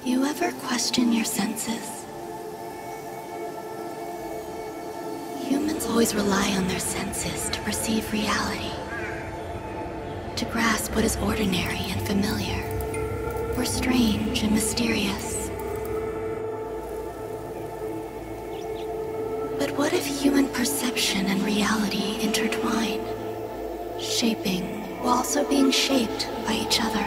You ever question your senses? Humans always rely on their senses to perceive reality, to grasp what is ordinary and familiar, or strange and mysterious. But what if human perception and reality intertwine, shaping while also being shaped by each other?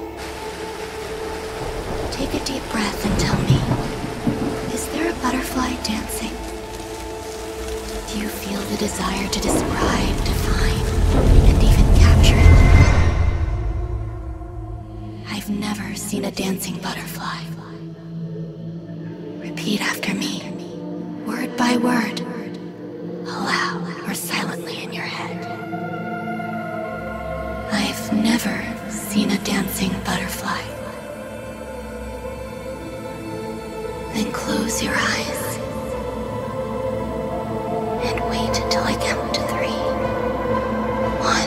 Take a deep breath and tell me, is there a butterfly dancing? Do you feel the desire to describe, define, and even capture it? I've never seen a dancing butterfly. Repeat after me, word by word, aloud or silently in your head. I've never seen a dancing butterfly. Then close your eyes and wait until I count to 3. 1,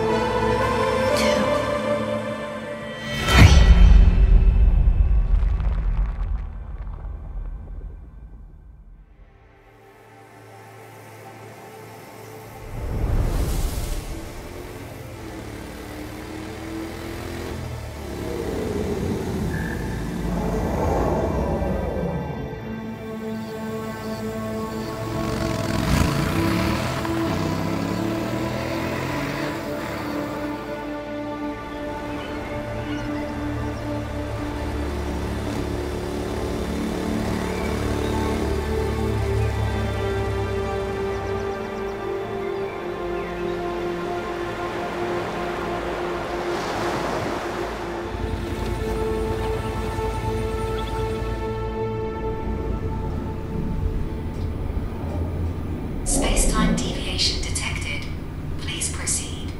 Space-time deviation detected. Please proceed.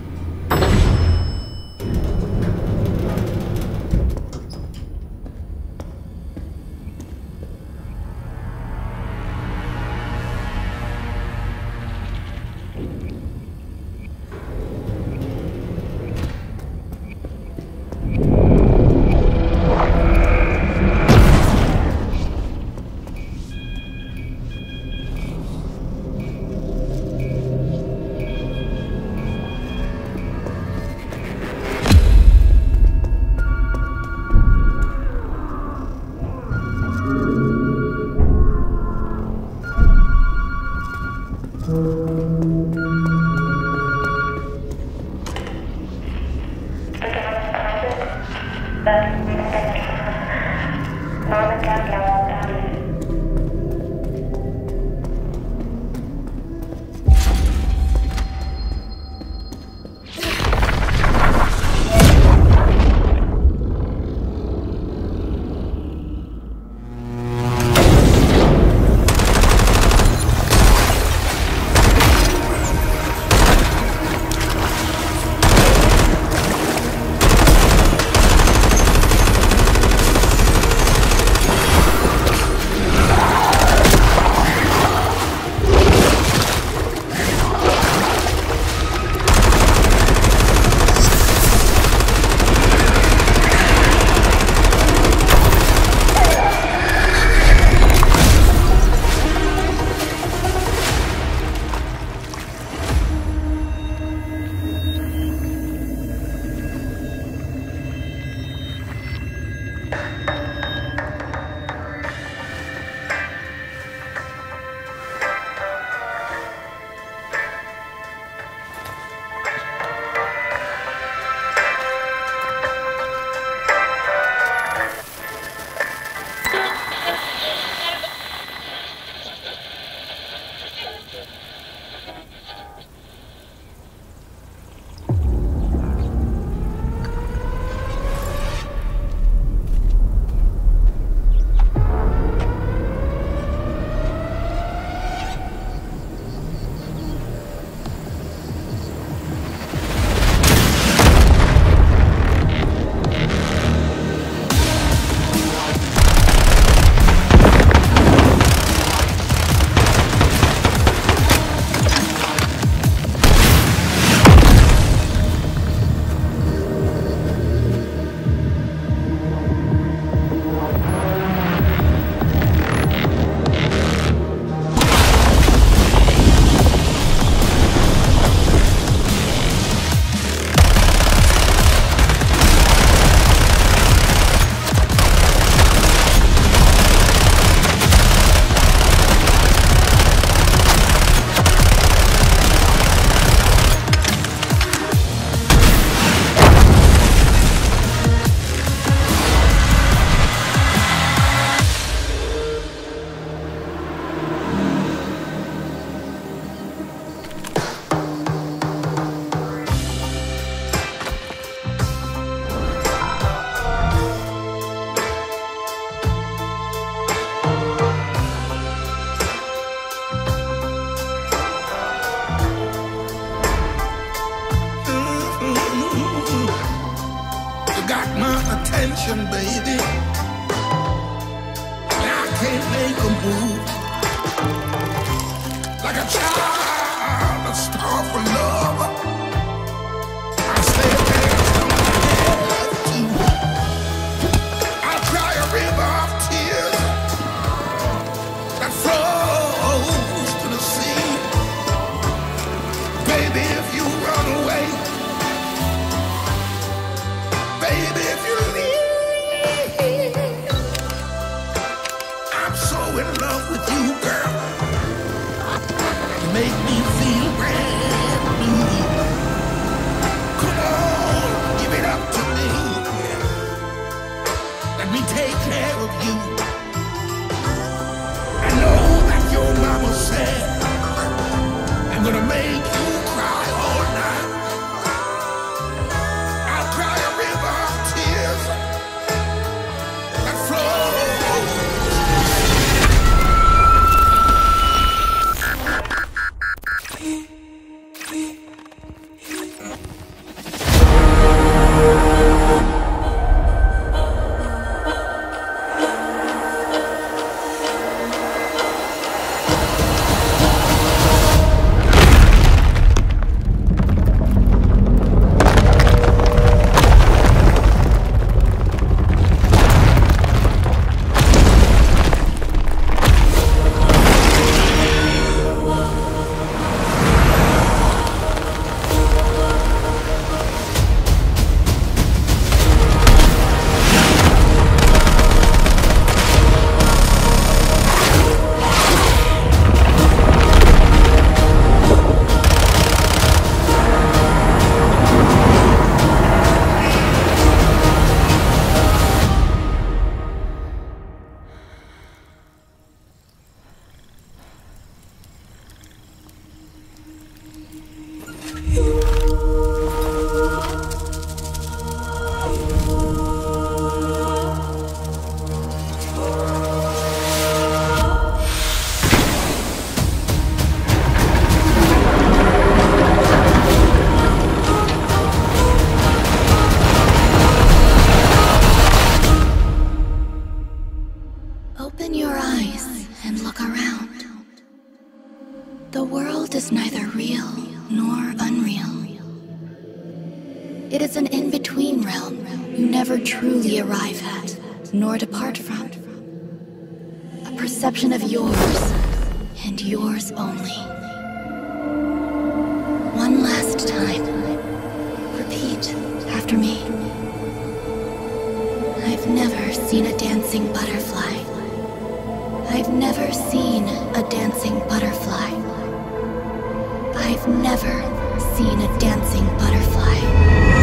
got my attention, baby. And I can't make a move. Like a child, a star for love. I stay there till my head too. I cry a river of tears that flows to the sea. Baby, if you run away, baby, if you leave, I'm so in love with you, girl. You make me feel brand new. Come on, give it up to me. Let me take care of you. I know that your mama said I'm gonna make you cry all night. I'll cry a river of tears that flows. Open your eyes and look around. The world is neither real nor unreal. It is an in-between realm you never truly arrive at, nor depart from. A perception of yours, and yours only. One last time, repeat after me. I've never seen a dancing butterfly. I've never seen a dancing butterfly. I've never seen a dancing butterfly.